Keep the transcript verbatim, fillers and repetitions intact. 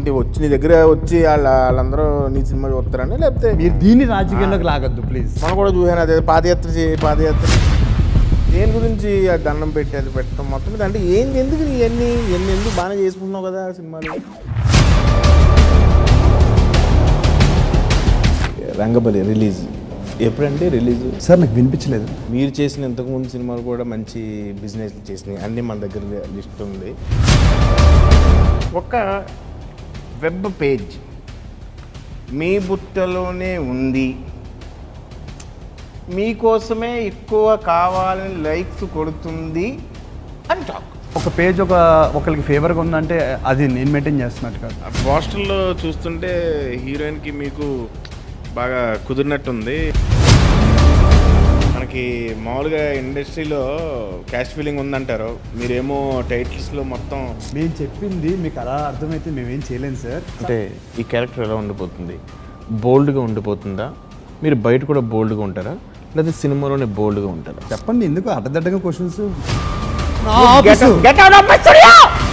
ఏంటి వచ్చి నీ దగ్గర వచ్చి వాళ్ళ వాళ్ళందరూ నీ సినిమా చూస్తారని, లేకపోతే మీరు దీన్ని రాజకీయాల్లోకి లాగద్దు ప్లీజ్. మనం కూడా చూసాను అదే పాదయాత్ర చేయి పాదయాత్ర దేని గురించి ఆ దండం పెట్టి అది పెట్టడం మొత్తం అంటే ఏంది, ఎందుకు ఇవన్నీ ఎన్ని ఎందుకు బాగానే చేసుకుంటున్నావు కదా సినిమాలు. రంగబలి రిలీజ్ ఎప్పుడంటే రిలీజ్ సార్ నాకు వినిపించలేదు. మీరు చేసిన ఇంతకుముందు సినిమాలు కూడా మంచి బిజినెస్ చేసినాయి, అన్నీ మన దగ్గర లిస్ట్ ఉంది. ఒక వెబ్ పేజ్ మీ బుట్టలోనే ఉంది, మీకోసమే ఎక్కువ కావాలని లైక్స్ కొడుతుంది అని టాక్. ఒక పేజ్ ఒక ఒకరికి ఫేవర్గా ఉందంటే అది నేను మెయింటైన్ చేస్తున్నట్టు కాదు. పోస్టర్లో చూస్తుంటే హీరోయిన్కి మీకు బాగా కుదిరినట్టుంది. మనకి మామూలుగా ఇండస్ట్రీలో క్యాస్ట్ ఫీలింగ్ ఉందంటారు, మీరేమో టైటిల్స్లో మొత్తం. మేము చెప్పింది మీకు అలా అర్థమైతే మేమేం చేయలేము సార్. అంటే ఈ క్యారెక్టర్ ఎలా ఉండిపోతుంది, బోల్డ్గా ఉండిపోతుందా, మీరు బయట కూడా బోల్డ్గా ఉంటారా, లేదా సినిమాలోనే బోల్డ్గా ఉంటారా? చెప్పండి, ఎందుకు అడ్డదడ్డగా క్వశ్చన్స్.